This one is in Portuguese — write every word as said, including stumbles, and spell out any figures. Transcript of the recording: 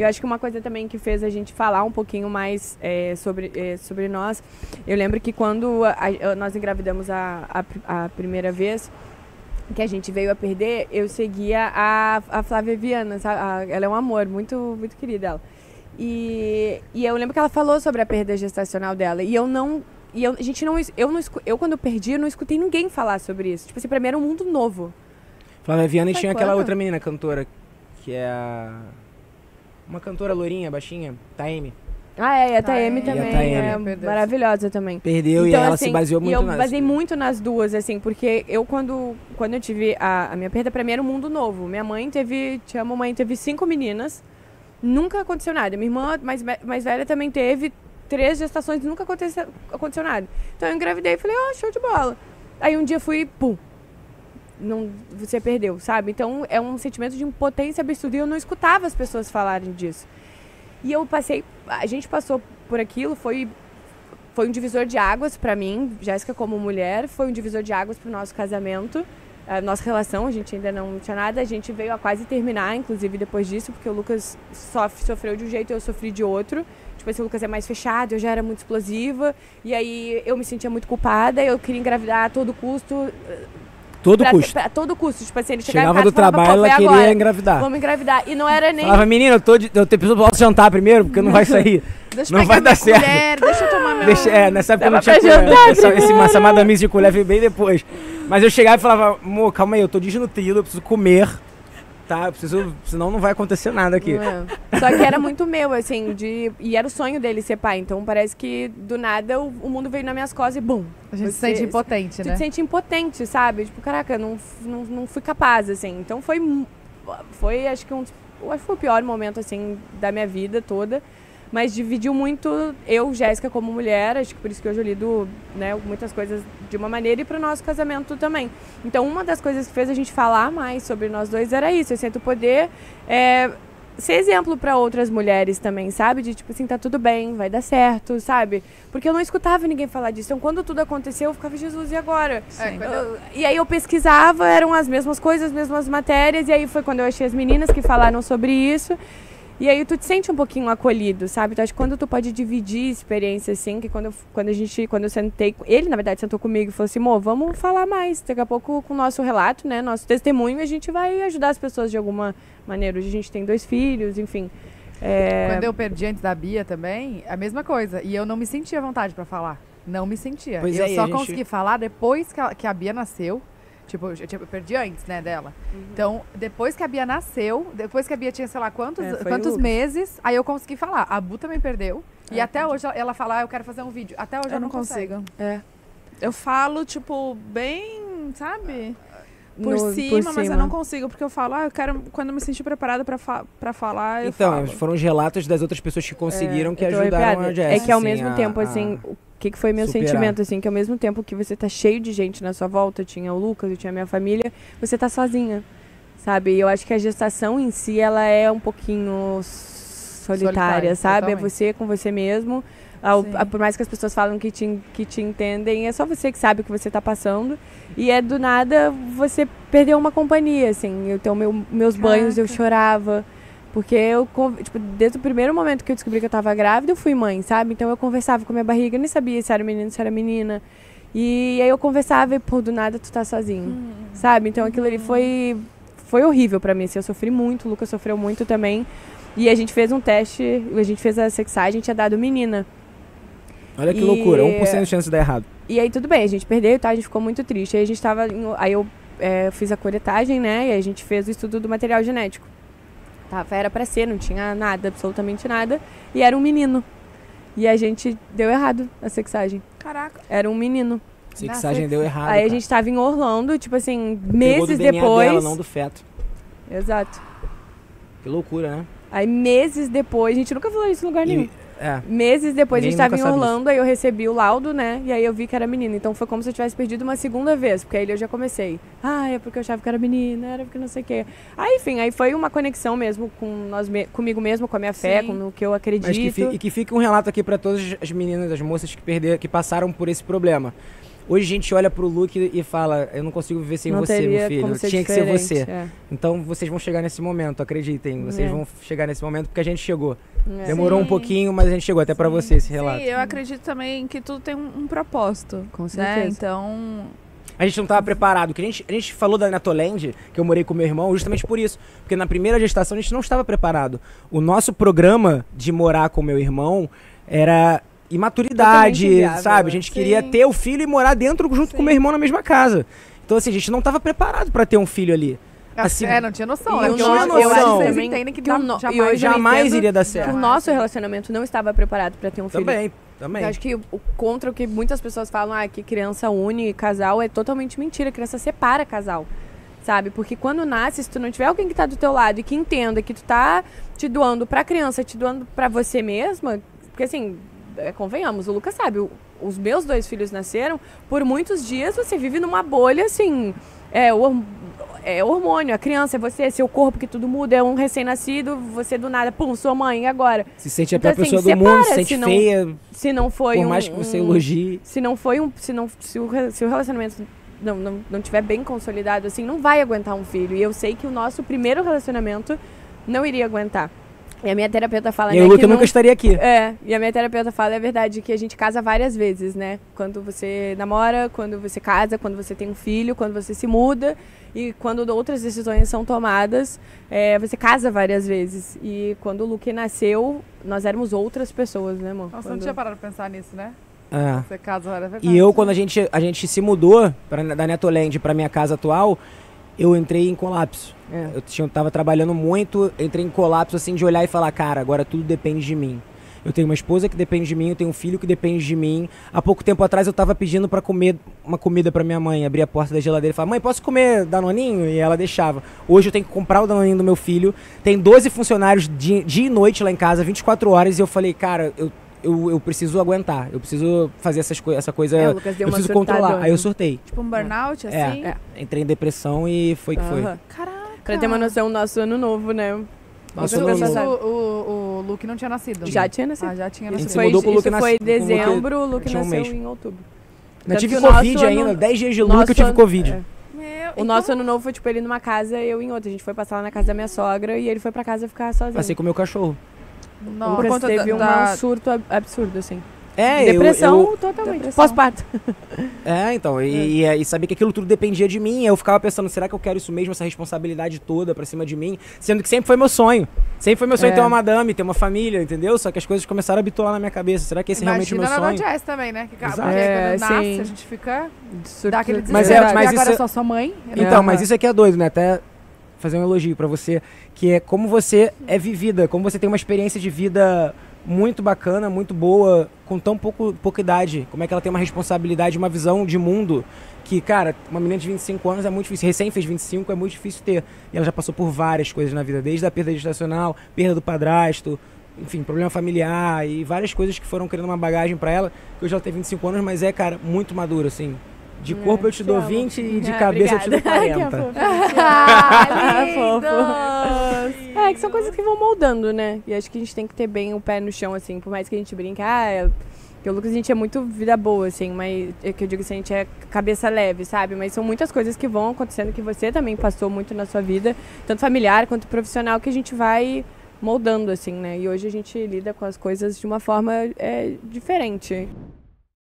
eu acho que uma coisa também que fez a gente falar um pouquinho mais é, sobre, é, sobre nós, eu lembro que quando a, a, nós engravidamos a, a, a primeira vez, que a gente veio a perder, eu seguia a, a Flávia Viana, a, ela é um amor, muito, muito querida ela. E, e eu lembro que ela falou sobre a perda gestacional dela, e eu não... E eu, a gente não, eu, não, eu, quando eu perdi, eu não escutei ninguém falar sobre isso. Tipo assim, pra mim era um mundo novo. Flávia Viana e Foi tinha quando? aquela outra menina cantora, que é a... Uma cantora lourinha, baixinha, Taeme. Ah, é, e a Taeme Taeme. também, E a Taeme. é maravilhosa também. Perdeu e Então, ela assim, se baseou e muito eu nas... baseei muito nas duas, assim, porque eu, quando, quando eu tive a, a minha perda, pra mim era um mundo novo. Minha mãe teve, tinha uma mãe, teve cinco meninas, nunca aconteceu nada. Minha irmã mais, mais velha também teve três gestações, nunca aconteceu, aconteceu nada. Então eu engravidei e falei, ó, oh, show de bola. Aí um dia fui, pum, não, você perdeu, sabe? Então é um sentimento de impotência absurda e eu não escutava as pessoas falarem disso. E eu passei, a gente passou por aquilo, foi, foi um divisor de águas pra mim, Jéssica como mulher, foi um divisor de águas pro nosso casamento, a nossa relação, a gente ainda não tinha nada, a gente veio a quase terminar, inclusive depois disso, porque o Lucas sofre, sofreu de um jeito e eu sofri de outro. Tipo assim, o Lucas é mais fechado, eu já era muito explosiva, e aí eu me sentia muito culpada, eu queria engravidar a todo custo. Todo pra, custo. Pra, todo custo. Tipo assim, ele chegava, Chegava em casa do e falava, trabalho, pô, ela foi queria agora, engravidar. vamos engravidar. E não era nem... Falava, menina, eu tô de, eu te preciso posso jantar primeiro, porque não vai sair. Deixa não eu vai pegar dar minha certo. colher, deixa eu tomar meu... Deixa, é, nessa época Dava não tinha pra colher. jantar Essa, esse, primeiro. essa madamice de colher veio bem depois. Mas eu chegava e falava, amor, calma aí, eu tô desnutrido, eu preciso comer, tá? Eu preciso, senão não vai acontecer nada aqui. É. Só que era muito meu, assim, de... E era o sonho dele ser pai. Então parece que, do nada, o, o mundo veio nas minhas costas e bum. A gente se você- sente impotente, Tu né? te sente impotente, sabe? Tipo, caraca, não, não, não fui capaz, assim. Então foi, mu- foi acho que um, dos- eu acho que foi o pior momento, assim, da minha vida toda. Mas dividiu muito eu, Jéssica, como mulher. Acho que por isso que hoje eu lido, né, muitas coisas de uma maneira e pro nosso casamento também. Então, uma das coisas que fez a gente falar mais sobre nós dois era isso. Eu sinto poder é, ser exemplo para outras mulheres também, sabe? De tipo assim, tá tudo bem, vai dar certo, sabe? Porque eu não escutava ninguém falar disso. Então, quando tudo aconteceu, eu ficava, Jesus, e agora? Sim. Eu- e aí eu pesquisava, eram as mesmas coisas, as mesmas matérias. E aí foi quando eu achei as meninas que falaram sobre isso. E aí tu te sente um pouquinho acolhido, sabe? Então acho que quando tu pode dividir experiência, assim, que quando eu, quando a gente, quando eu sentei, ele na verdade sentou comigo e falou assim, amor, vamos falar mais, daqui a pouco com o nosso relato, né, nosso testemunho, a gente vai ajudar as pessoas de alguma maneira. Hoje a gente tem dois filhos, enfim. É... Quando eu perdi antes da Bia também, a mesma coisa. E eu não me sentia à vontade pra falar. Não me sentia. Pois eu é, e só a gente- consegui falar depois que a, que a Bia nasceu. Tipo, eu, eu perdi antes, né, dela. Então, depois que a Bia nasceu, depois que a Bia tinha, sei lá, quantos, É, foi o quantos Lucas. meses, aí eu consegui falar. A Bu também perdeu. E É, até hoje ela, ela fala, ah, eu quero fazer um vídeo. Até hoje Eu ela não não consegue. consigo. É. Eu falo, tipo, bem, sabe? Por, No- cima, por mas eu cima. não consigo, porque eu falo, ah, eu quero, quando eu me sentir preparada pra, fa pra falar, eu Então, falo. foram os relatos das outras pessoas que conseguiram, É, que eu tô ajudaram arrepiada. a Jéssica. É que ao assim, mesmo a- tempo, a- assim, o que, que foi meu superar. sentimento, assim, que ao mesmo tempo que você tá cheio de gente na sua volta, tinha o Lucas, eu tinha a minha família, você tá sozinha, sabe? E eu acho que a gestação em si, ela é um pouquinho solitária, Solitária, sabe? É totalmente. você com você mesmo. Ao- Sim. a- por mais que as pessoas falam que te, que te entendem, é só você que sabe o que você tá passando. E é do nada você perdeu uma companhia, assim. Eu tenho meu, meus banhos, eu Caraca. chorava. Porque eu, con- tipo, desde o primeiro momento que eu descobri que eu tava grávida, eu fui mãe, sabe? Então eu conversava com a minha barriga, eu nem sabia se era menino, se era menina. E aí eu conversava e, pô, do nada tu tá sozinho, sabe? Então aquilo ali foi, foi horrível pra mim, assim. Eu sofri muito, o Lucas sofreu muito também. E a gente fez um teste, a gente fez a sexagem, tinha dado menina. Olha que E- loucura, um por cento de chance de dar errado. E aí tudo bem, a gente perdeu e tal, a gente ficou muito triste. Aí a gente tava. em- aí eu é, fiz a coletagem, né? E aí a gente fez o estudo do material genético. Tava, era pra ser, não tinha nada, absolutamente nada. E era um menino. E a gente deu errado a sexagem. Caraca. Era um menino. Sexagem Na deu errado. aí a cara. gente tava em Orlando, tipo assim, Pegou do meses D N A depois. dela, não do feto. Exato. Que loucura, né? Aí meses depois, a gente nunca falou isso em lugar nenhum. E, é, Meses depois, Ninguém a gente tava nunca em sabe Orlando, aí eu recebi o laudo, né? E aí eu vi que era menina. Então foi como se eu tivesse perdido uma segunda vez, porque aí eu já comecei. Ah, é porque eu achava que era menina, era porque não sei o quê. Aí, enfim, aí foi uma conexão mesmo com nós me- comigo mesmo, com a minha fé, Sim. com o que eu acredito. mas que fi- e que fique um relato aqui pra todas as meninas, as moças que perderam, que passaram por esse problema. Hoje a gente olha pro Luke e fala, eu não consigo viver sem Não você, teria meu filho. como ser Tinha que ser diferente, você. é. Então vocês vão chegar nesse momento, acreditem. Vocês É. vão chegar nesse momento porque a gente chegou. É. Demorou um Sim. pouquinho, mas a gente chegou até pra você esse relato. Sim, eu acredito também que tudo tem um, um propósito. Com Né? certeza. Então, A gente não estava preparado. Que a, gente, a gente falou da Natoland, que eu morei com meu irmão, justamente por isso. Porque na primeira gestação a gente não estava preparado. O nosso programa de morar com meu irmão era imaturidade, Totalmente inviável, sabe? A né? gente queria Sim. ter o filho e morar dentro junto com meu irmão na mesma casa. Então, assim, a gente não estava preparado para ter um filho ali. Assim, é, não tinha noção. E né? o Porque nosso- hoje, eu acho que noção. vocês também entendem que, que o dá- no- e jamais, hoje eu jamais entendo iria dar que certo. o nosso relacionamento não estava preparado para ter um filho. Também, também. Eu acho que o, o contra o que muitas pessoas falam, ah, que criança une casal, é totalmente mentira. A criança separa casal, sabe? Porque quando nasce, se tu não tiver alguém que tá do teu lado e que entenda que tu tá te doando pra criança, te doando pra você mesma, porque assim, é, convenhamos, o Lucas sabe, o- os meus dois filhos nasceram, por muitos dias você vive numa bolha, assim, é, o, é hormônio, a criança é você, seu corpo que tudo muda, é um recém-nascido, você do nada, pum, sua mãe, e agora? Se sente a Então, pior assim, pessoa do separa, mundo, se sente se não- feia, Se não foi por um... mais que você um- elogie. Se não foi um. Se, não, se, o, re- se o relacionamento não, não, não tiver bem consolidado, assim, não vai aguentar um filho. E eu sei que o nosso primeiro relacionamento não iria aguentar. E a minha terapeuta fala, E né, o Luke que não, nunca estaria aqui. é, e a minha terapeuta fala, é verdade, que a gente casa várias vezes, né? Quando você namora, quando você casa, quando você tem um filho, quando você se muda e quando outras decisões são tomadas, é, você casa várias vezes. E quando o Luke nasceu, nós éramos outras pessoas, né, amor? Nossa, Quando- não tinha parado pra pensar nisso, né? É. Você casa, era verdade. E eu, quando a gente, a gente se mudou pra, da Netoland pra minha casa atual, eu entrei em colapso. É. Eu tinha, tava trabalhando muito, entrei em colapso, assim, de olhar e falar, cara, agora tudo depende de mim. Eu tenho uma esposa que depende de mim, eu tenho um filho que depende de mim. Há pouco tempo atrás eu tava pedindo pra comer uma comida pra minha mãe, abrir a porta da geladeira e falar, mãe, posso comer danoninho? E ela deixava. Hoje eu tenho que comprar o danoninho do meu filho. Tem doze funcionários dia, dia e noite lá em casa, vinte e quatro horas, e eu falei, cara, eu, eu, eu preciso aguentar, eu preciso fazer essas co essa coisa, É, o Lucas deu eu uma preciso surtadona. controlar. Aí eu surtei. tipo um burnout, É. assim. É. Entrei em depressão e foi que foi. Aham. Caraca. Pra ter uma noção, nosso ano novo, né? Nossa, Isso ano foi Isso, novo. passado. o, o, o Luke não tinha nascido. Já tinha nascido. Ah, já tinha A gente nascido. se mudou com o Luke isso foi nasci- em com o Luke dezembro, o Luke tinha um nasceu mês. em outubro. Ainda Tanto tive que o nosso Covid ano- ainda, dez dias de nosso Luke eu tive ano- Covid. é. Meu, O e nosso como- ano novo foi, tipo, ele numa casa, eu em outra. A gente foi passar lá na casa da minha sogra e ele foi pra casa ficar sozinho. Passei com o meu cachorro. o Nossa, Lucas conta teve da- um da- surto ab- absurdo, assim. É, Depressão eu, totalmente. Depressão. Pós-parto. eu- É, então, e, e, e sabia que aquilo tudo dependia de mim. Eu ficava pensando, será que eu quero isso mesmo, essa responsabilidade toda pra cima de mim? Sendo que sempre foi meu sonho. Sempre foi meu sonho É. ter uma madame, ter uma família, entendeu? Só que as coisas começaram a bitolar na minha cabeça. Será que esse é realmente o meu Imagina na sonho? Jazz também, né? Que, ca- Exato. porque É, quando nasce, sim. a gente fica... Surto Dá aquele Mas desespero. é- mas e agora isso- é só sua mãe. Então, Aham. mas isso aqui é doido, né? Até fazer um elogio pra você, que é como você é vivida, como você tem uma experiência de vida muito bacana, muito boa, com tão pouco, pouca idade. Como é que ela tem uma responsabilidade, uma visão de mundo que, cara, uma menina de vinte e cinco anos é muito difícil, recém fez vinte e cinco, é muito difícil ter. E ela já passou por várias coisas na vida, desde a perda gestacional, perda do padrasto, enfim, problema familiar e várias coisas que foram criando uma bagagem pra ela, que hoje ela tem vinte e cinco anos, mas é, cara, muito madura, assim. De corpo eu te dou amo. vinte e de Ah, cabeça eu te dou obrigada. quarenta. Que fofa. Ah, fofo. É, que são coisas que vão moldando, né? E acho que a gente tem que ter bem o pé no chão, assim, por mais que a gente brinque, ah, é... Porque o Lucas, a gente é muito vida boa, assim, mas é que eu digo assim, a gente é cabeça leve, sabe? Mas são muitas coisas que vão acontecendo que você também passou muito na sua vida, tanto familiar quanto profissional, que a gente vai moldando, assim, né? E hoje a gente lida com as coisas de uma forma é, diferente.